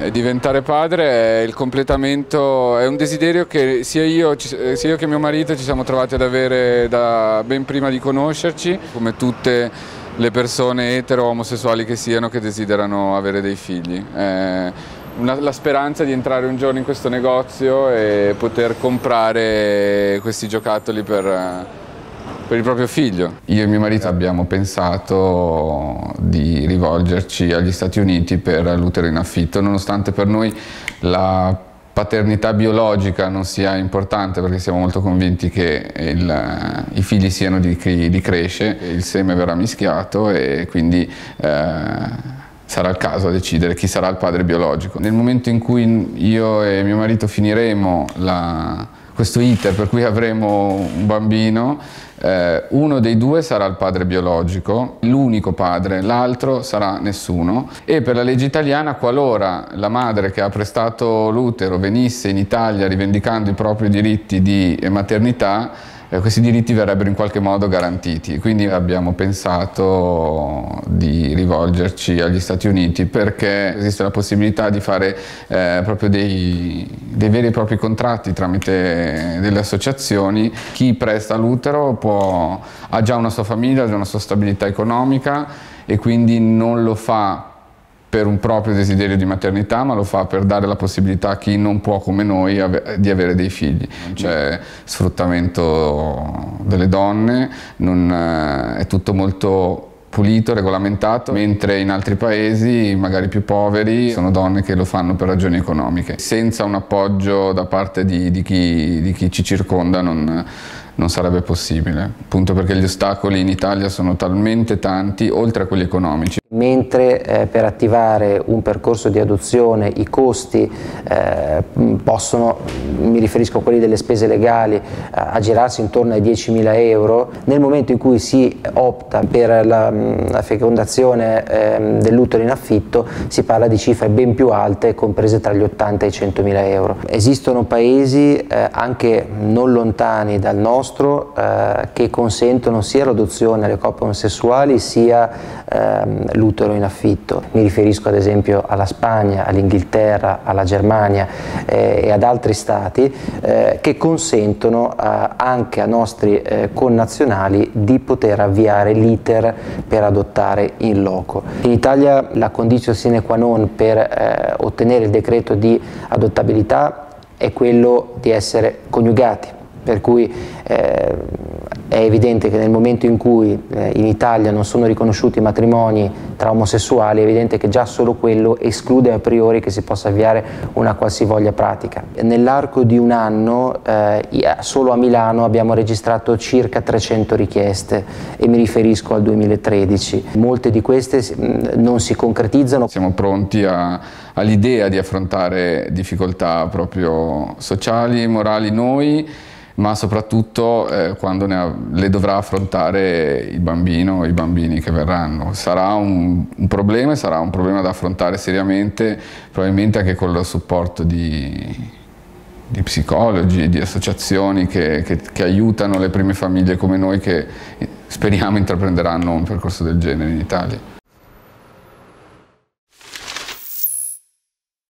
Diventare padre è il completamento, è un desiderio che sia io che mio marito ci siamo trovati ad avere da ben prima di conoscerci, come tutte le persone etero o omosessuali che siano che desiderano avere dei figli. La speranza di entrare un giorno in questo negozio e poter comprare questi giocattoli per il proprio figlio. Io e mio marito abbiamo pensato di rivolgerci agli Stati Uniti per l'utero in affitto, nonostante per noi la paternità biologica non sia importante, perché siamo molto convinti che i figli siano di chi li cresce, il seme verrà mischiato e quindi sarà il caso a decidere chi sarà il padre biologico. Nel momento in cui io e mio marito finiremo questo iter per cui avremo un bambino, uno dei due sarà il padre biologico, l'unico padre, l'altro sarà nessuno. E per la legge italiana, qualora la madre che ha prestato l'utero venisse in Italia rivendicando i propri diritti di maternità, questi diritti verrebbero in qualche modo garantiti. Quindi abbiamo pensato di rivolgerci agli Stati Uniti perché esiste la possibilità di fare proprio dei veri e propri contratti tramite delle associazioni. Chi presta l'utero ha già una sua famiglia, ha già una sua stabilità economica e quindi non lo fa per un proprio desiderio di maternità, ma lo fa per dare la possibilità a chi non può come noi di avere dei figli. Non c'è sfruttamento delle donne, è tutto molto pulito, regolamentato, mentre in altri paesi, magari più poveri, sono donne che lo fanno per ragioni economiche. Senza un appoggio da parte di chi ci circonda non sarebbe possibile, appunto perché gli ostacoli in Italia sono talmente tanti, oltre a quelli economici. Mentre per attivare un percorso di adozione i costi possono, mi riferisco a quelli delle spese legali, aggirarsi intorno ai 10.000 euro, nel momento in cui si opta per la fecondazione dell'utero in affitto si parla di cifre ben più alte, comprese tra gli 80 e i 100.000 euro. Esistono paesi anche non lontani dal nostro che consentono sia l'adozione alle coppie omosessuali sia l'utero in affitto. Mi riferisco ad esempio alla Spagna, all'Inghilterra, alla Germania e ad altri stati che consentono anche a nostri connazionali di poter avviare l'iter per adottare in loco. In Italia la condizione sine qua non per ottenere il decreto di adottabilità è quello di essere coniugati, per cui è evidente che nel momento in cui in Italia non sono riconosciuti matrimoni tra omosessuali, è evidente che già solo quello esclude a priori che si possa avviare una qualsivoglia pratica. Nell'arco di un anno, solo a Milano abbiamo registrato circa 300 richieste e mi riferisco al 2013. Molte di queste non si concretizzano. Siamo pronti all'idea di affrontare difficoltà proprio sociali e morali noi, ma soprattutto quando le dovrà affrontare il bambino o i bambini che verranno. Sarà un problema e sarà un problema da affrontare seriamente, probabilmente anche con il supporto di psicologi, di associazioni che aiutano le prime famiglie come noi che speriamo intraprenderanno un percorso del genere in Italia.